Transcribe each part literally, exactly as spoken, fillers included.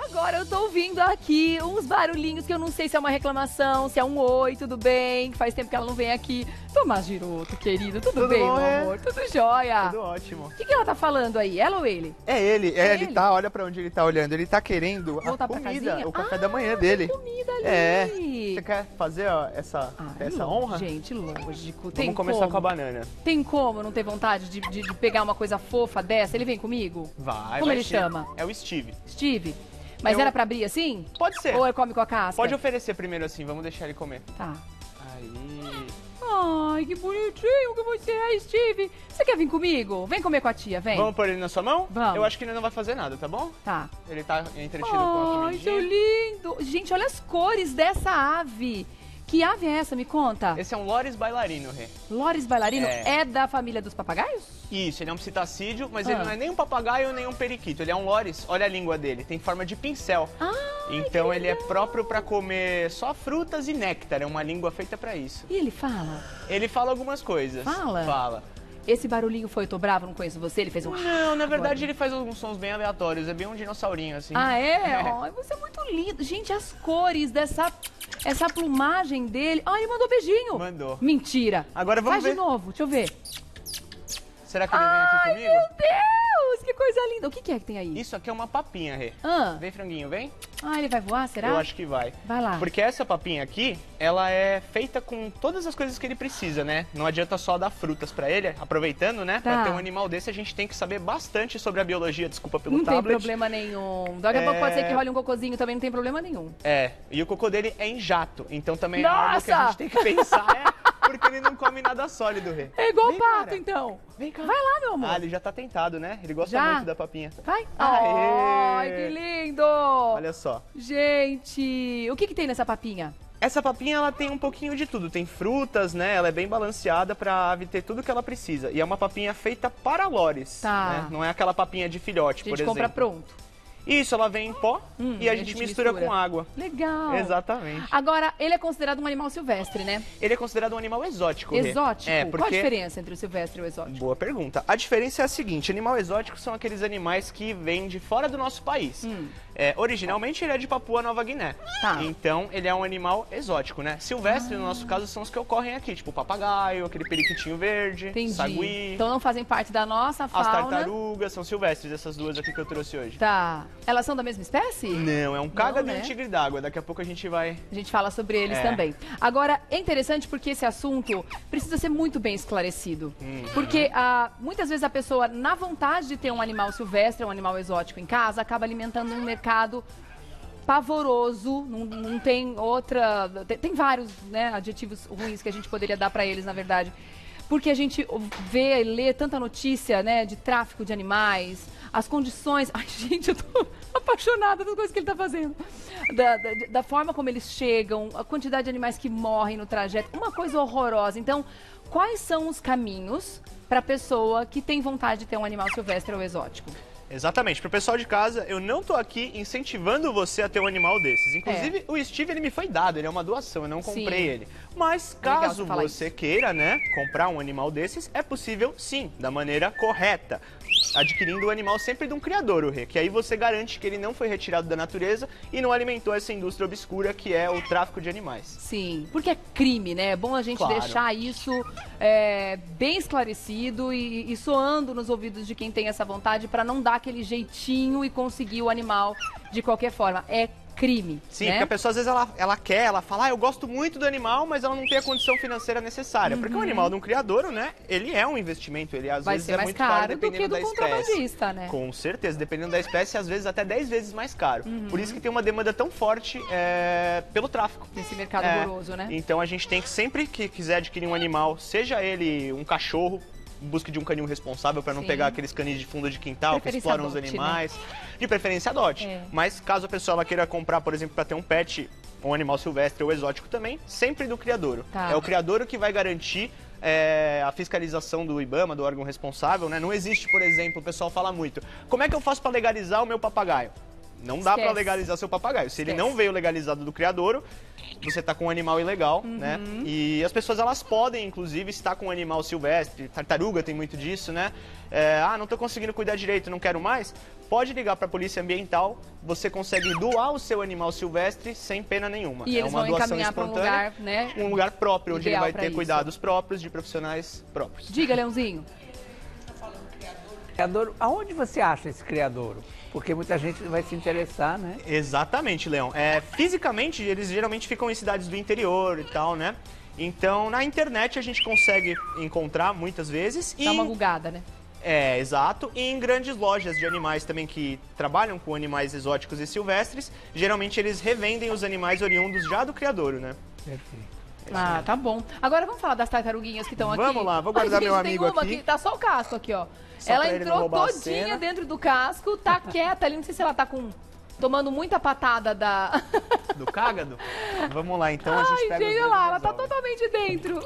Agora eu tô ouvindo aqui uns barulhinhos que eu não sei se é uma reclamação, se é um oi, tudo bem, faz tempo que ela não vem aqui. Tomás Giroto, querido, tudo, Tudo bem, bom, meu é? amor? Tudo jóia? Tudo ótimo. O que, que ela tá falando aí, ela ou ele? É ele, é, É ele ele? tá, olha pra onde ele tá olhando, ele tá querendo Voltar a pra comida, casinha? o café Ah, da manhã tem dele. comida ali. É, você quer fazer ó, essa, Ai, essa lógico, honra? Gente, lógico. Tem Vamos começar como? com a banana. Tem como não ter vontade de, de- de pegar uma coisa fofa dessa? Ele vem comigo? Vai, Como vai ele sim. chama? É o Steve. Steve? Mas Eu- era pra abrir assim? Pode ser. Ou ele come com a casca? Pode oferecer primeiro assim, vamos deixar ele comer. Tá. Aí. Ai, que bonitinho que você é, Steve. Você quer vir comigo? Vem comer com a tia, vem. Vamos pôr ele na sua mão? Vamos. Eu acho que ele não vai fazer nada, tá bom? Tá. Ele tá entretido com a Ai, seu comidinha. lindo. Gente, olha as cores dessa ave. Que ave é essa? Me conta. Esse é um Loris bailarino, Rê. Loris bailarino É. é da família dos papagaios? Isso, ele é um psitacídeo, mas Ah. ele não é nem um papagaio nem um periquito. Ele é um Loris, olha a língua dele, tem forma de pincel. Ah, Então ele é próprio pra comer só frutas e néctar, é uma língua feita pra isso. e ele fala? Ele fala algumas coisas. Fala? Fala. Esse barulhinho foi, eu tô bravo, não conheço você? Ele fez um... Não, na verdade agora. ele faz alguns sons bem aleatórios, é bem um dinossaurinho assim. Ah, é? Ai, você é muito lindo. Gente, as cores dessa essa plumagem dele... Ai, ele mandou beijinho. Mandou. Mentira. Agora vamos Faz ver. de novo, deixa eu ver. Será que ele vem Ai, aqui meu comigo? Deus, que coisa linda. O que, que é que tem aí? Isso aqui é uma papinha, Rê. Ah, Vem, franguinho, vem. ah, ele vai voar, será? Eu acho que vai. Vai lá. Porque essa papinha aqui, ela é feita com todas as coisas que ele precisa, né? Não adianta só dar frutas pra ele, aproveitando, né? Tá. Pra ter um animal desse, a gente tem que saber bastante sobre a biologia, desculpa pelo Não tem tablet. problema nenhum. Daqui a É. pouco pode ser que role um cocôzinho também, não tem problema nenhum. É, e o cocô dele é em jato, então também é algo que a Nossa! gente tem que pensar, é, porque ele não come nada sólido, Rê. É igual Vem, o pato, cara. então. Vem cá. Vai lá, meu amor. Ah, ele já tá tentado, né? Ele gosta Já? muito da papinha. Vai. Aê! Ai, que lindo. Olha só. Gente, o que que tem nessa papinha? Essa papinha, ela tem um pouquinho de tudo. Tem frutas, né? Ela é bem balanceada pra ave ter tudo que ela precisa. E é uma papinha feita para lores, Tá. né? Não é aquela papinha de filhote, A por gente exemplo. compra pronto. Isso, ela vem em pó Hum, e a gente, mistura, com água. Legal. Exatamente. Agora, ele é considerado um animal silvestre, né? Ele é considerado um animal exótico, Rê. Exótico? É, Qual a porque... diferença entre o silvestre e o exótico? Boa pergunta. A diferença é a seguinte, animal exótico são aqueles animais que vêm de fora do nosso país. Hum. É, originalmente ele é de Papua Nova Guiné. Tá. Então ele é um animal exótico, né? Silvestre, no nosso caso, são os que ocorrem aqui, tipo o papagaio, aquele periquitinho verde, Entendi. sagui. Então não fazem parte da nossa As fauna. tartarugas são silvestres, essas duas aqui que eu trouxe hoje. Tá. Elas são da mesma espécie? Não, é um cágado Não, e né? um tigre d'água. Daqui a pouco a gente vai... A gente fala sobre eles É. também. Agora, é interessante porque esse assunto precisa ser muito bem esclarecido. Hum. Porque ah, muitas vezes a pessoa, na vontade de ter um animal silvestre, um animal exótico em casa, acaba alimentando um mercado pavoroso, não, não tem outra... Tem, tem vários, né, adjetivos ruins que a gente poderia dar para eles, na verdade. Porque a gente vê e lê tanta notícia, né, de tráfico de animais, as condições... Ai, gente, eu tô apaixonada das coisas que ele tá fazendo. Da, da, da forma como eles chegam, a quantidade de animais que morrem no trajeto, uma coisa horrorosa. Então, quais são os caminhos para a pessoa que tem vontade de ter um animal silvestre ou exótico? Exatamente. Pro pessoal de casa, eu não tô aqui incentivando você a ter um animal desses. Inclusive, o Steve, ele me foi dado, ele é uma doação, eu não comprei Sim. ele. Mas Legal caso você falar você isso. queira, né, comprar um animal desses, é possível sim, da maneira correta. Adquirindo o animal sempre de um criador, o Rê, que aí você garante que ele não foi retirado da natureza e não alimentou essa indústria obscura que é o tráfico de animais. Sim, porque é crime, né? É bom a gente Claro. deixar isso é, bem esclarecido e, e soando nos ouvidos de quem tem essa vontade para não dar aquele jeitinho e conseguir o animal de qualquer forma. É crime, Sim, né? porque a pessoa às vezes ela, ela quer, ela fala, ah, eu gosto muito do animal, mas ela não tem a condição financeira necessária. Porque o animal de um criador, né, ele é um investimento, ele às Uhum. Vai vezes ser é mais muito caro do dependendo que do da espécie. contrabandista, né? Com certeza, dependendo da espécie, às vezes até dez vezes mais caro. Uhum. Por isso que tem uma demanda tão forte é, pelo tráfico. Nesse mercado É, horroroso, né? Então a gente tem que sempre que quiser adquirir um animal, seja ele um cachorro, em busca de um canil responsável para não Sim. pegar aqueles canis de fundo de quintal que Preferência exploram os adote, animais. De preferência adote. É. Mas caso a pessoa ela queira comprar, por exemplo, para ter um pet, um animal silvestre ou exótico também, sempre do criadouro. Tá. É o criadouro que vai garantir é, a fiscalização do IBAMA, do órgão responsável, né? Não existe, por exemplo, o pessoal fala muito, como é que eu faço para legalizar o meu papagaio? Não dá para legalizar seu papagaio. Se Esquece. ele não veio legalizado do criadouro, você tá com um animal ilegal, uhum. né? E as pessoas, elas podem, inclusive, estar com um animal silvestre, tartaruga tem muito disso, né? É, ah, não tô conseguindo cuidar direito, não quero mais. Pode ligar para a Polícia Ambiental, você consegue doar o seu animal silvestre sem pena nenhuma. E é eles uma vão doação encaminhar para um lugar, né? Um lugar próprio, onde ele vai ter isso. cuidados próprios, de profissionais próprios. Diga, Leãozinho. Criadouro, aonde você acha esse criadouro? Porque muita gente vai se interessar, né? Exatamente, Leão. É, fisicamente, eles geralmente ficam em cidades do interior e tal, né? Então, na internet a gente consegue encontrar muitas vezes. Dá uma gugada, né? É, exato. E em grandes lojas de animais também que trabalham com animais exóticos e silvestres, geralmente eles revendem os animais oriundos já do criadouro, né? Perfeito. Ah, tá bom. Agora vamos falar das tartaruguinhas que estão aqui. Vamos lá, vou guardar a gente meu amigo tem uma aqui. aqui. Tá só o casco aqui, ó. Só ela pra ele não entrou roubar a todinha cena. dentro do casco, tá quieta ali. Não sei se ela tá com... tomando muita patada da... Do cágado? Vamos lá, então a gente Ai, pega os gente, olha dois lá, e ela tá resolve. totalmente dentro.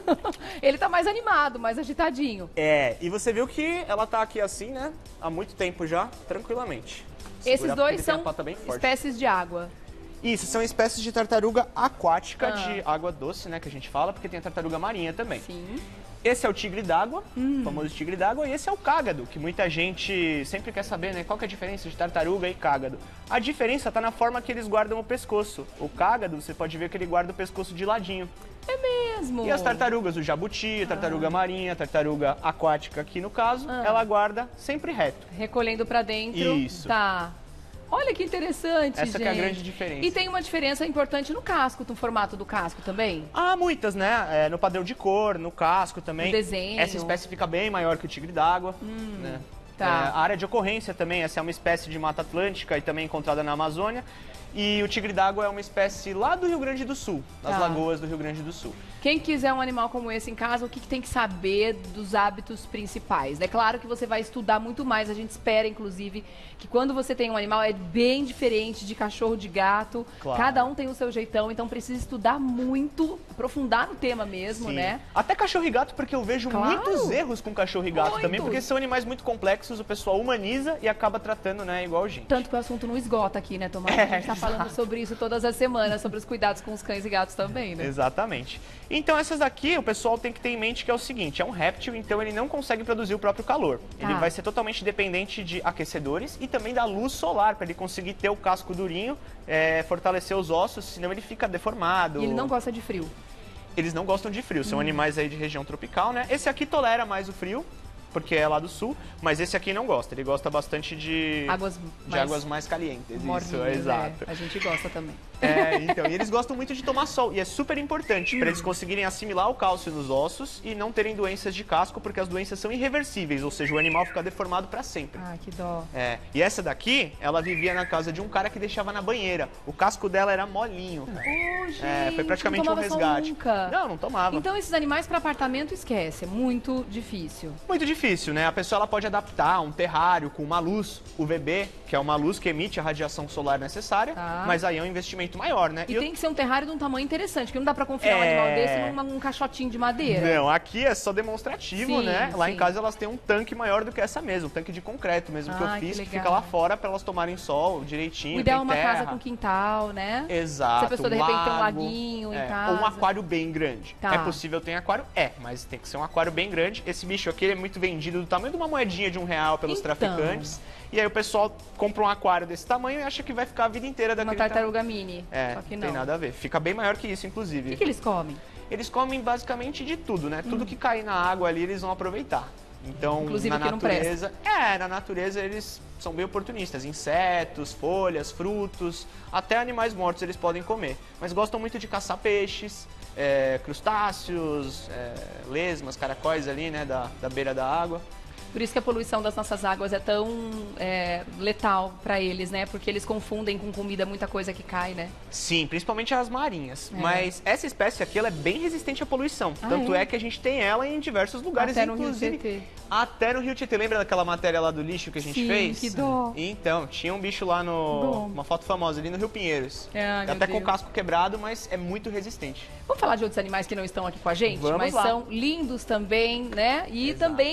Ele tá mais animado, mais agitadinho. É, e você viu que ela tá aqui assim, né? Há muito tempo já, tranquilamente. Esses Segurar porque dois ele tem a são pata bem forte. espécies de água. Isso, são espécies de tartaruga aquática, Ah. de água doce, né, que a gente fala, porque tem a tartaruga marinha também. Sim. Esse é o tigre d'água, Hum. o famoso tigre d'água, e esse é o cágado, que muita gente sempre quer saber, né, qual que é a diferença de tartaruga e cágado. A diferença tá na forma que eles guardam o pescoço. O cágado, você pode ver que ele guarda o pescoço de ladinho. É mesmo. E as tartarugas, o jabuti, a tartaruga marinha, a tartaruga aquática aqui no caso, Ah. ela guarda sempre reto. Recolhendo pra dentro. Isso. Tá. Olha que interessante, Essa gente. que é a grande diferença. E tem uma diferença importante no casco, no formato do casco também? Há muitas, né? É, no padrão de cor, no casco também. No desenho. Essa espécie fica bem maior que o tigre d'água. Né? tá. É, a área de ocorrência também, essa é uma espécie de mata atlântica e também encontrada na Amazônia. E o tigre d'água é uma espécie lá do Rio Grande do Sul, das Tá. lagoas do Rio Grande do Sul. Quem quiser um animal como esse em casa, o que, que tem que saber dos hábitos principais? É claro que você vai estudar muito mais. A gente espera, inclusive, que quando você tem um animal é bem diferente de cachorro, de gato. Claro. Cada um tem o seu jeitão, então precisa estudar muito, aprofundar no tema mesmo, Sim. né? Até cachorro e gato, porque eu vejo Claro. muitos erros com cachorro e gato Muitos. também, porque são animais muito complexos, o pessoal humaniza e acaba tratando, né, igual gente. Tanto que o assunto não esgota aqui, né, Tomás? É, a gente tá falando exato. sobre isso todas as semanas, sobre os cuidados com os cães e gatos também, né? Exatamente. Então essas daqui, o pessoal tem que ter em mente que é o seguinte, é um réptil, então ele não consegue produzir o próprio calor. Ele Tá. vai ser totalmente dependente de aquecedores e também da luz solar, para ele conseguir ter o casco durinho, é, fortalecer os ossos, senão ele fica deformado. E ele não gosta de frio. Eles não gostam de frio, Hum. são animais aí de região tropical, né? Esse aqui tolera mais o frio, porque é lá do sul, mas esse aqui não gosta, ele gosta bastante de Águas de mais águas mais calientes. Isso, morninhas, exato. né? A gente gosta também. É, então, e eles gostam muito de tomar sol, e é super importante para eles conseguirem assimilar o cálcio nos ossos e não terem doenças de casco, porque as doenças são irreversíveis, ou seja, o animal fica deformado para sempre. Ah, que dó. É, e essa daqui, ela vivia na casa de um cara que deixava na banheira. O casco dela era molinho. Oh, gente, É, foi praticamente não um tomava sol resgate. nunca. Não, não tomava. Então esses animais para apartamento esquece, é muito difícil. Muito difícil, né? A pessoa ela pode adaptar um terrário com uma luz U V B, que é uma luz que emite a radiação solar necessária, Tá. mas aí é um investimento maior, né? E eu- tem que ser um terrário de um tamanho interessante, que não dá para confiar um É. animal desse num num caixotinho de madeira. Não, aqui é só demonstrativo, Sim, né? Lá sim. em casa elas têm um tanque maior do que essa mesmo, um tanque de concreto mesmo que eu Ah, que fiz, que, legal. fica lá fora para elas tomarem sol direitinho. O ideal é tem uma terra. casa com quintal, né? Exato. Se a pessoa de um repente tem um lago, laguinho em é, casa. Ou um aquário bem grande. Tá. É possível ter aquário? É, mas tem que ser um aquário bem grande. Esse bicho aqui ele é muito vendido do tamanho de uma moedinha de um real pelos Então. traficantes. E aí o pessoal compra um aquário desse tamanho e acha que vai ficar a vida inteira Uma daquele tartaruga mini. tamanho. É, Só que não não. tem nada a ver. Fica bem maior que isso, O inclusive. que, que eles comem? Eles comem basicamente de tudo, né? Tudo que cair na água ali, eles vão aproveitar. Então, Inclusive na o que não natureza... É, na natureza eles são bem oportunistas. Insetos, folhas, frutos, até animais mortos eles podem comer. Mas gostam muito de caçar peixes, é, crustáceos, é, lesmas, caracóis ali, né? Da, da beira da água. Por isso que a poluição das nossas águas é tão é, letal para eles, né? Porque eles confundem com comida muita coisa que cai, né? Sim, principalmente as marinhas. É. Mas essa espécie aqui ela é bem resistente à poluição. Ah, Tanto é? é? que a gente tem ela em diversos lugares, Até no Rio inclusive. Tietê. Até no Rio Tietê. Lembra daquela matéria lá do lixo que a gente Sim, fez? que dó. Então, tinha um bicho lá no. Dó. Uma foto famosa ali no Rio Pinheiros. Ai, meu Até com o Deus. casco quebrado, mas é muito resistente. Vamos falar de outros animais que não estão aqui com a gente, Vamos mas lá. são lindos também, né? E Exato. também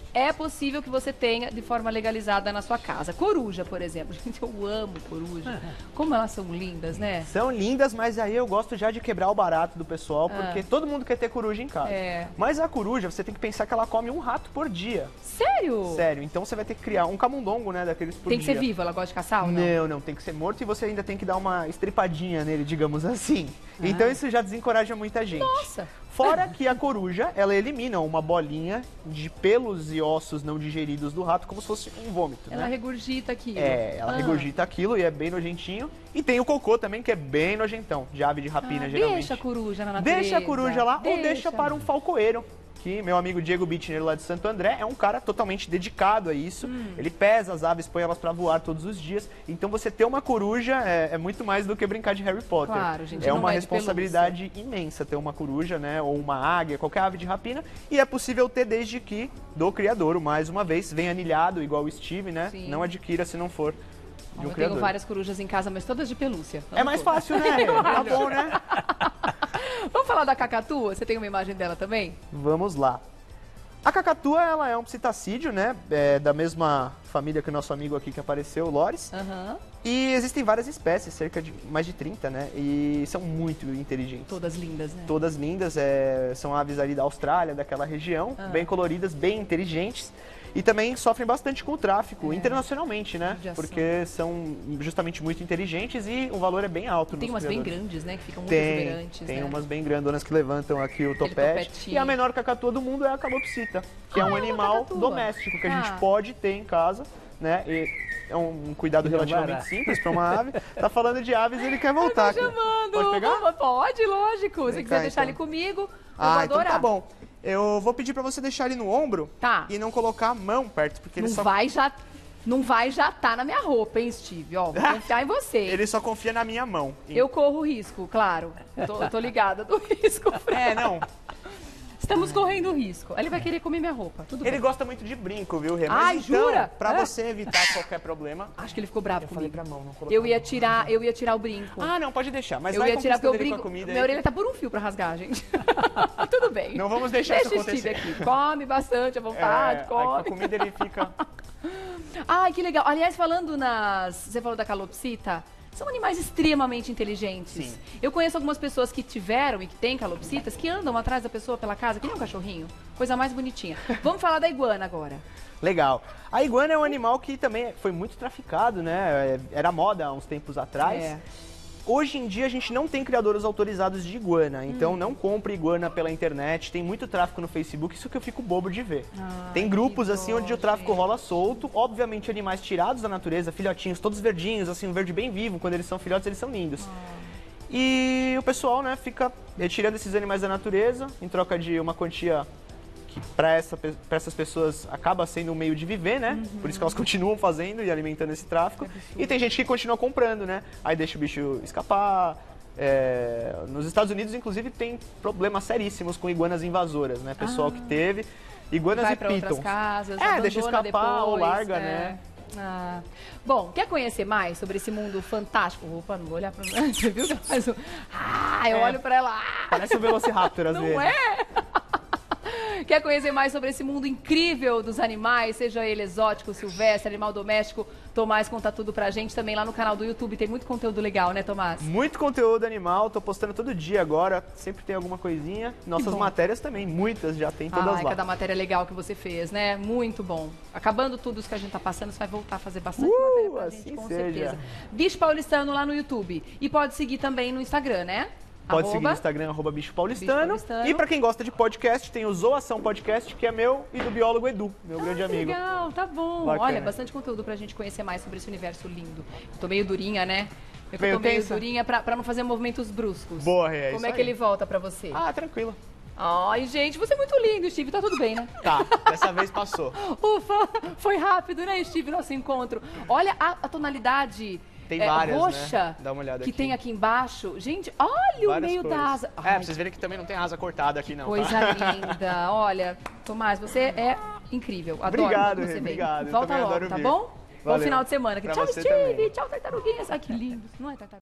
é possível que você tenha de forma legalizada na sua casa. Coruja, por exemplo. Gente, eu amo coruja. Como elas são lindas, né? São lindas, mas aí eu gosto já de quebrar o barato do pessoal, porque Ah. todo mundo quer ter coruja em casa. É. Mas a coruja, você tem que pensar que ela come um rato por dia. Sério? Sério. Então você vai ter que criar um camundongo, né, daqueles por Tem que dia. ser vivo, ela gosta de caçar ou não? Não, não, tem que ser morto e você ainda tem que dar uma estripadinha nele, digamos assim. Então isso já desencoraja muita gente. Nossa! Fora que a coruja, ela elimina uma bolinha de pelos e ossos não digeridos do rato, como se fosse um vômito, Ela né? regurgita aquilo. É, ela Ah. regurgita aquilo e é bem nojentinho. E tem o cocô também, que é bem nojentão, de ave de rapina, Ah, geralmente. deixa a coruja na natureza. Deixa a coruja lá ou deixa para um falcoeiro. Que meu amigo Diego Bittner, lá de Santo André, é um cara totalmente dedicado a isso. Hum. Ele pesa as aves, põe elas para voar todos os dias. Então você ter uma coruja é, é muito mais do que brincar de Harry Potter. Claro, gente, é não uma é de responsabilidade imensa ter uma coruja, né? Ou uma águia, qualquer ave de rapina. E é possível ter desde que do criadouro, mais uma vez, venha anilhado, igual o Steve, né? Sim. Não adquira se não for de um Eu criador. tenho várias corujas em casa, mas todas de pelúcia. É mais fácil, né? Tá bom, né? Vamos falar da cacatua? Você tem uma imagem dela também? Vamos lá. A cacatua, ela é um psitacídeo, né? É da mesma família que o nosso amigo aqui que apareceu, o Loris. Aham. E existem várias espécies, cerca de mais de trinta, né? E são muito inteligentes. Todas lindas, né? Todas lindas, é, são aves ali da Austrália, daquela região, Ah. bem coloridas, bem inteligentes. E também sofrem bastante com o tráfico, É. internacionalmente, né? Judiação. Porque são justamente muito inteligentes e o valor é bem alto Tem nos umas bem criadores. grandes, né? Que ficam muito Tem, exuberantes, tem né? umas bem grandonas que levantam aqui o topete. topetinho. E a menor cacatua do mundo é a calopsita, que Ah, é um é uma animal cacatua. doméstico que a Ah. gente pode ter em casa, né? E é um cuidado Ele é um relativamente barato. simples para uma ave. Tá falando de aves, ele quer voltar. Tô aqui. chamando. Pode pegar? Vamos- Pode, lógico. Se Vem quiser cá, deixar então. ele comigo, eu Ah, vou então adorar. tá bom. Eu vou pedir para você deixar ele no ombro Tá. e não colocar a mão perto, porque ele Não só, vai já... Não vai já tá na minha roupa, hein, Steve? Ó, vou confiar em você. ele só confia na minha mão. Eu corro risco, claro. Eu tô, eu tô ligada do risco. É, não. Estamos correndo risco. Ele vai querer comer minha roupa. Tudo Ele bem. gosta muito de brinco, viu, Rê? Mas Ai, então, jura? pra É. você evitar qualquer problema... Acho que ele ficou bravo Eu falei comigo. pra mão, não colocar Eu ia a mão. tirar, eu ia tirar o brinco. Ah, não, pode deixar. Mas eu vai ia tirar porque o conquistando ele com brinco. a comida Minha aí. orelha tá por um fio pra rasgar, gente. Tudo bem. Não vamos deixar Deixa isso o Steve acontecer. aqui. Come bastante à É, vontade, aí com a come. comida ele fica... Ai, que legal. Aliás, falando nas. Você falou da calopsita. São animais extremamente inteligentes. Sim. Eu conheço algumas pessoas que tiveram e que têm calopsitas que andam atrás da pessoa pela casa, que nem um cachorrinho. Coisa mais bonitinha. Vamos falar da iguana agora. Legal. A iguana é um animal que também foi muito traficado, né? Era moda há uns tempos atrás. É. Hoje em dia a gente não tem criadores autorizados de iguana, então Hum. não compre iguana pela internet, tem muito tráfico no Facebook, isso que eu fico bobo de ver. Ai, Tem grupos que assim dó, onde o tráfico gente. rola solto, obviamente animais tirados da natureza, filhotinhos, todos verdinhos, assim, um verde bem vivo, quando eles são filhotes eles são lindos. E o pessoal, né, fica retirando esses animais da natureza em troca de uma quantia que para essa, pra essas pessoas acaba sendo um meio de viver, né? Uhum. Por isso que elas continuam fazendo e alimentando esse tráfico. E tem gente que continua comprando, né? Aí deixa o bicho escapar. É, nos Estados Unidos, inclusive, tem problemas seríssimos com iguanas invasoras, né? Pessoal que teve iguanas Vai e pra outras pitons. casas, É, abandona deixa escapar depois, ou larga, é. né? Ah. Bom, quer conhecer mais sobre esse mundo fantástico? Opa, não vou olhar pra mim. Você viu que ela faz um... Ah, eu É. olho pra ela. Ah, Parece um Velociraptor, às não vezes. é? Quer conhecer mais sobre esse mundo incrível dos animais, seja ele exótico, silvestre, animal doméstico? Tomás conta tudo pra gente também lá no canal do YouTube. Tem muito conteúdo legal, né, Tomás? Muito conteúdo animal, tô postando todo dia agora, sempre tem alguma coisinha. Nossas bom. matérias também, muitas já tem todas Ai, lá. cada matéria legal que você fez, né? Muito bom. Acabando tudo isso que a gente tá passando, você vai voltar a fazer bastante Uh, matéria pra assim gente, com seja. certeza. Bicho Paulistano lá no YouTube. E pode seguir também no Instagram, né? Pode seguir Arroba. no Instagram, arroba Bicho Paulistano. Bicho Paulistano. E pra quem gosta de podcast, tem o Zoação Podcast, que é meu e do biólogo Edu, meu grande Que amigo. legal, tá bom. Bacana. Olha, bastante conteúdo pra gente conhecer mais sobre esse universo lindo. Eu tô meio durinha, né? Eu Meio tô meio tensa? durinha pra, pra não fazer movimentos bruscos. Boa, é Como isso é que aí. ele volta pra você? Ah, tranquilo. Ai, gente, você é muito lindo, Steve. Tá tudo bem, né? Tá, dessa vez passou. Ufa, foi rápido, né, Steve, nosso encontro. Olha a, a tonalidade Tem é, várias, roxa né? Dá uma olhada que aqui. tem aqui embaixo. Gente, olha o Várias meio cores. da asa. É, Ai, pra vocês verem que também não tem asa cortada aqui, não. tá? coisa linda. Olha, Tomás, você é incrível. Adoro Obrigado, quando você Rê, vem. obrigado. Eu Volta também logo, adoro tá vir. bom? Bom Valeu. final de semana. Pra Tchau, você Steve. também. Tchau, tartaruguinhas. Ai, que lindo. Não é tartaruga?